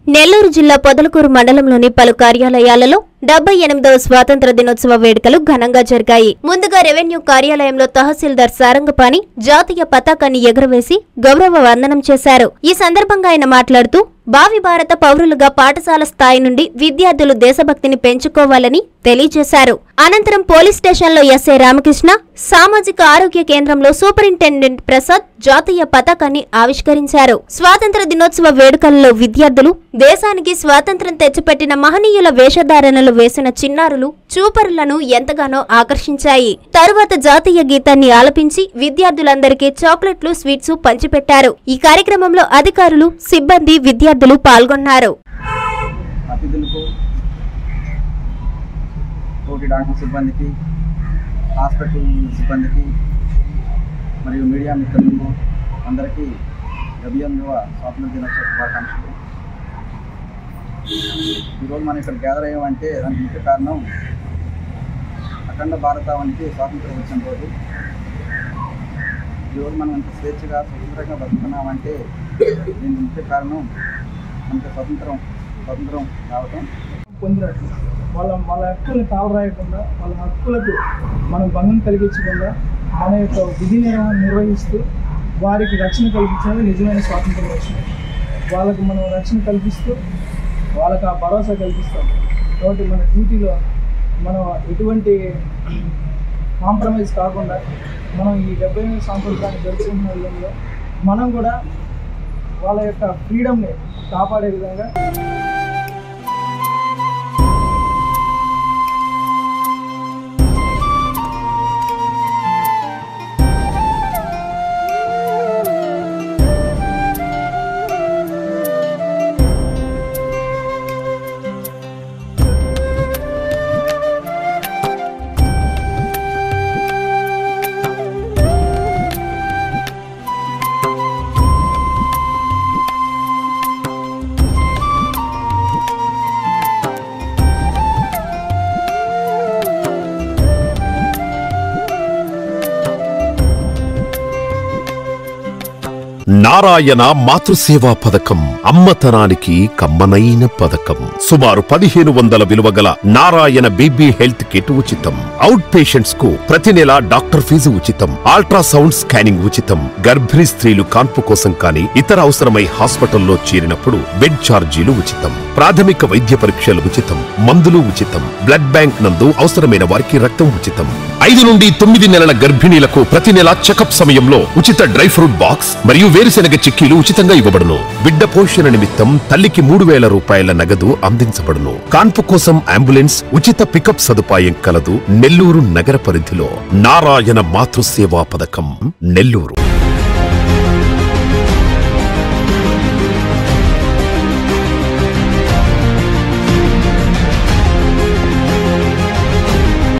నెల్లూరు జిల్లా పొదలకూరు మండలంలోని పలు కార్యాలయాలలో 78వ స్వాతంత్ర దినోత్సవ వేడుకలు ఘనంగా జరిగాయి. ముందుగా రెవెన్యూ కార్యాలయంలో తహసీల్దార్ సారంగపాణి జాతీయ పతాకాన్ని ఎగురవేసి గౌరవ వందనం చేశారు. ఈ సందర్భంగా ఆయన మాట్లాడుతూ భావి భారత పౌరులుగా పాఠశాల స్థాయి నుండి విద్యార్థులు దేశభక్తిని పెంచుకోవాలని తెలియజేశారు. అనంతరం పోలీస్ స్టేషన్లో ఎస్ఐ రామకృష్ణ, సామాజిక ఆరోగ్య కేంద్రంలో సూపరింటెండెంట్ ప్రసాద్ జాతీయ పతాకాన్ని ఆవిష్కరించారు. స్వాతంత్ర దినోత్సవ వేడుకలలో విద్యార్థులు దేశానికి స్వాతంత్ర్యం తెచ్చిపెట్టిన మహనీయుల వేషధారణలు వేసిన చిన్నారులు చూపరులను ఎంతగానో ఆకర్షించాయి. తరువాత జాతీయ గీతాన్ని ఆలపించి విద్యార్థులందరికీ చాక్లెట్లు, స్వీట్స్ పంచిపెట్టారు. ఈ కార్యక్రమంలో అధికారులు, సిబ్బంది, విద్యార్థులు పాల్గొన్నారు. సిబ్బందికి, హాస్పిటల్ సిబ్బందికి మరియు మీడియా మిత్రులకు అందరికీ 78వ స్వాతంత్ర దినోత్సవ శుభాకాంక్షలు. ఈరోజు మనం ఇక్కడ గ్యాదర్ అయ్యామంటే దానికి ముఖ్య కారణం అఖండ భారతావనికి స్వాతంత్రం వచ్చిన రోజు. ఈరోజు మనం ఇంత స్వేచ్ఛగా స్వతంత్రంగా బతుకుతున్నామంటే దీనికి ముఖ్య కారణం మనకి స్వతంత్రం రావటం. పొందినట్లు వాళ్ళ హక్కుల్ని తాళరాయకుండా, వాళ్ళ హక్కులకు మనం భంగం కలిగించకుండా మన యొక్క విధి నిర్వహిస్తూ వారికి రక్షణ కల్పించడం నిజమైన స్వాతంత్రం వచ్చింది. వాళ్ళకు మనం రక్షణ కల్పిస్తూ వాళ్ళకి ఆ భరోసా కల్పిస్తాం. కాబట్టి మన డ్యూటీలో మనం ఎటువంటి కాంప్రమైజ్ కాకుండా మనం ఈ 78వ సంవత్సరాన్ని జరుపుకుంటున్న విధంలో మనం కూడా వాళ్ళ యొక్క ఫ్రీడమ్ని కాపాడే విధంగా నారాయణ మాతృసేవా పథకం అమ్మతనానికి కమ్మనైన పథకం. సుమారు 1500 విలువ గల నారాయణ బేబీ హెల్త్ కిట్ ఉచితం. అవుట్ పేషెంట్స్ కు ప్రతి నెల డాక్టర్ ఫీజు ఉచితం. అల్ట్రాసౌండ్ స్కానింగ్ ఉచితం. గర్భిణీ స్త్రీలు కాన్పు కోసం కానీ ఇతర అవసరమై హాస్పిటల్లో చేరినప్పుడు బెడ్ ఛార్జీలు ఉచితం. ప్రాథమిక వైద్య పరీక్షలు ఉచితం. మందులు ఉచితం. బ్లడ్ బ్యాంక్ నందు అవసరమైన వారికి రక్తం ఉచితం. 5 నుండి 9 నెలల గర్భిణీలకు ప్రతి నెల చెకప్ సమయంలో ఉచిత డ్రై ఫ్రూట్ బాక్స్ మరియు వేరుశెనగ చిక్కీలు ఉచితంగా ఇవ్వబడును. బిడ్డ పోషణ నిమిత్తం తల్లికి 3000 రూపాయల నగదు అందించబడును. కాన్పు కోసం అంబులెన్స్, ఉచిత పికప్ సదుపాయం కలదు. నెల్లూరు నగర పరిధిలో నారాయణ మాతృసేవా పథకం, నెల్లూరు.